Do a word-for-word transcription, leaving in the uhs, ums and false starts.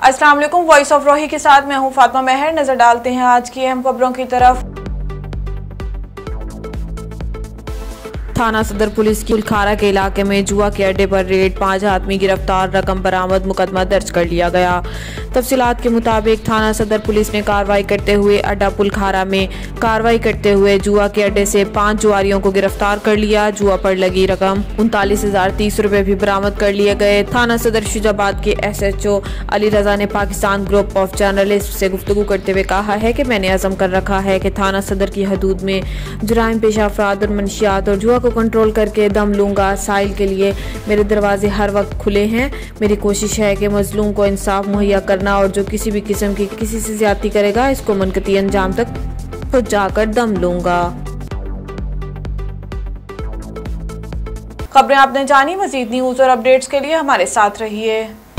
अस्सलाम वालेकुम। Voice of रोही के साथ मैं हूं फातिमा मेहर। नजर डालते हैं आज की अहम खबरों की तरफ। थाना सदर पुलिस की उलखारा के इलाके में जुआ के अड्डे पर रेड, पांच आदमी गिरफ्तार, रकम बरामद, मुकदमा दर्ज कर लिया गया। तफसीलात के मुताबिक थाना सदर पुलिस ने कार्रवाई करते हुए अड्डा पुलखारा में कार्रवाई करते हुए जुआ के अड्डे से पांच जुआरियों को गिरफ्तार कर लिया। जुआ पर लगी रकम उनतालीस हजार तीस रुपए भी बरामद कर लिए गए। थाना सदर शुजाबाद के S H O Ali Raza ने पाकिस्तान ग्रुप ऑफ जर्नलिस्ट से गुफ्तगू करते हुए कहा है कि मैंने अज़म कर रखा है कि थाना सदर की हदूद में जुराइम पेशा अफराद और मनशियात और जुआ को कंट्रोल करके दम लूंगा। साइल के लिए मेरे दरवाजे हर वक्त खुले हैं। मेरी कोशिश है कि मजलूम को इंसाफ मुहैया करना और जो किसी भी किस्म की किसी से ज्यादती करेगा इसको मनकती अंजाम तक पहुंचाकर दम लूंगा। खबरें आपने जानी। मजीद न्यूज और अपडेट्स के लिए हमारे साथ रहिए।